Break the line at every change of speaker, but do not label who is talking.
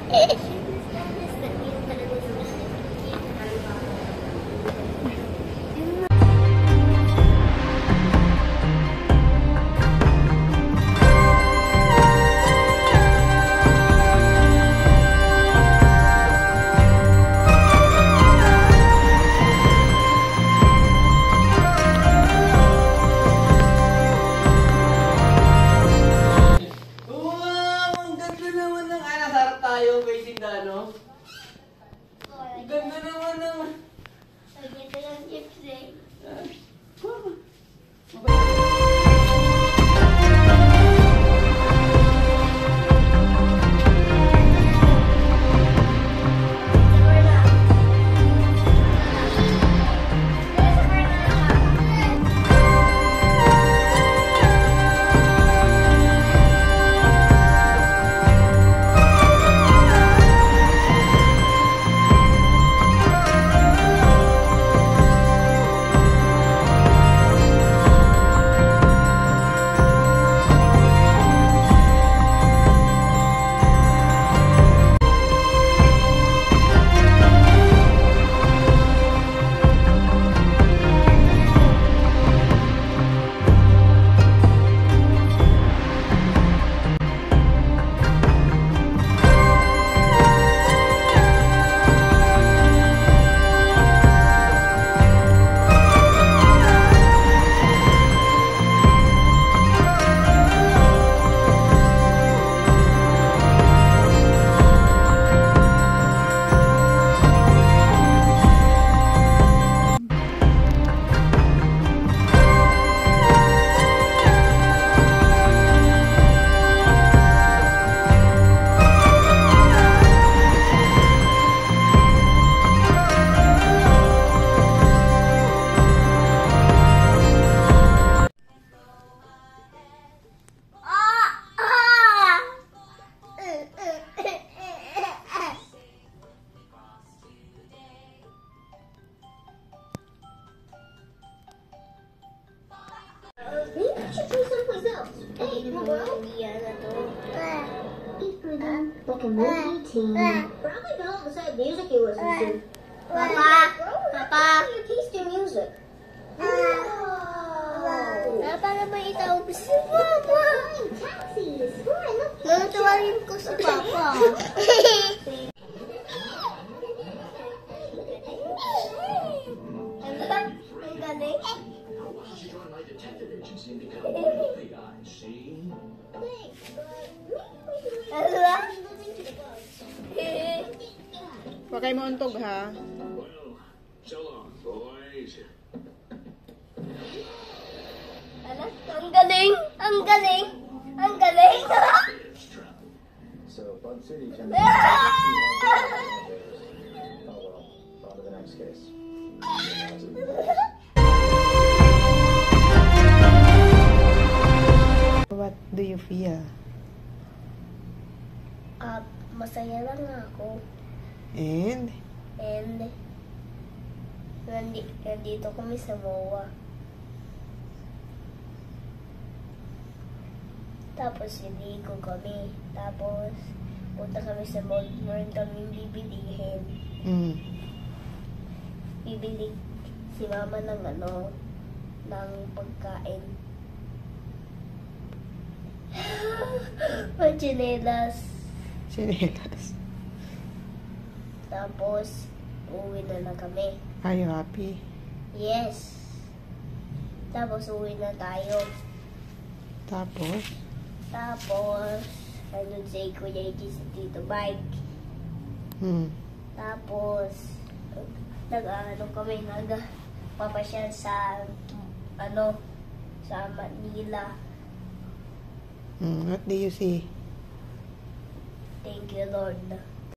Ganda naman naman.
Ganda ng chips eh.
Maybe we should try someplace else. Hey, bro. Eat for them like a movie team. Probably follow the side music you listen to.
Papa.
Your taste in music.
Papa naman itawag si Papa.
Taxis. I love
Natawagin ko si Papa. Ang galing.
Huwag kayo mauntog, ha?
Ang galing! Ang galing! Ang galing!
So, Bud City can on to the next case.
What do you feel?
Masaya lang ako.
And?
And nandito kami sa MOA. Tapos iligo kami. Tapos punta kami sa mall. Meron kaming bibilihin. Bibili si mama ng ng pagkain. Chinelas.
Chinelas.
Tapos uwi na kami.
Are you happy?
Yes. Tapos uwi na tayo.
Tapos?
Tapos, andun si Kuya Eji sa Tito Mike. Tapos, kami, nagpapasyal sa, sa Manila.
What do you see?
Thank you, Lord.